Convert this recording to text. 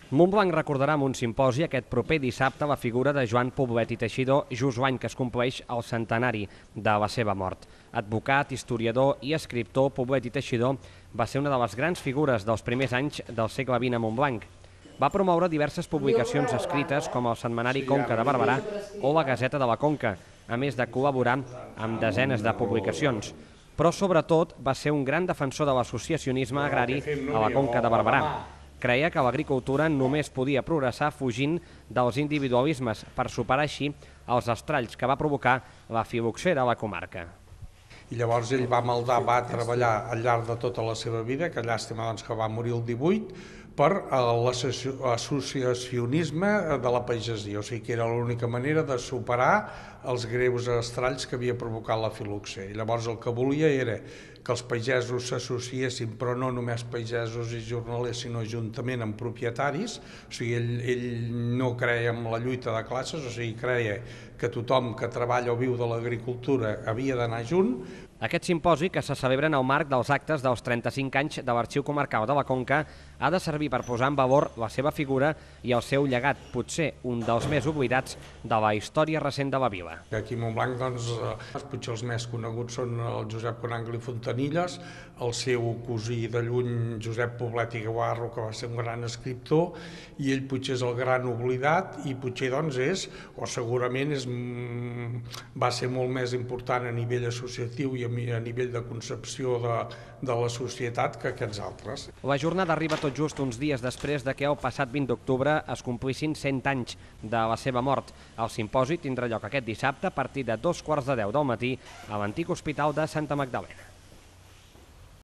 Montblanc recordarà amb un simposi aquest proper dissabte la figura de Joan Poblet i Teixidor, just l'any que es compleix el centenari de la seva mort. Advocat, historiador i escriptor, Poblet i Teixidor va ser una de les grans figures dels primers anys del segle XX a Montblanc. Va promoure diverses publicacions escrites com el Setmanari Conca de Barberà o la Gaseta de la Conca, a més de col·laborar amb desenes de publicacions. Però sobretot va ser un gran defensor de l'associacionisme agrari a la Conca de Barberà. Creia que l'agricultura només podia progressar fugint dels individualismes per superar així els estralls que va provocar la filoxera a la comarca. I llavors ell va treballar al llarg de tota la seva vida, que llàstima que va morir el 18, per l'associacionisme de la pagesia, o sigui que era l'única manera de superar els greus estralls que havia provocat la filoxera. I llavors el que volia era que els pagesos s'associessin, però no només pagesos i jornalers, sinó juntament amb propietaris. O sigui, ell no creia en la lluita de classes, o sigui, creia que tothom que treballa o viu de l'agricultura havia d'anar junt. Aquest simposi, que se celebra en el marc dels actes dels 35 anys de l'Arxiu Comarcal de la Conca, ha de servir per posar en valor la seva figura i el seu llegat, potser un dels més oblidats de la història recent de la vila. Aquí a Montblanc, doncs, potser els més coneguts són el Josep Conangle i Fontanilles, el seu cosí de lluny, Josep Poblet i Guarro, que va ser un gran escriptor, i ell potser és el gran oblidat i potser doncs és, o segurament va ser molt més important a nivell associatiu i a nivell de concepció de la societat que aquests altres. La jornada arriba tot just uns dies després de que el passat 20 d'octubre es complissin 100 anys de la seva mort. El simposi tindrà lloc aquest dissabte a partir de 2:15 del matí a l'antic Hospital de Santa Magdalena.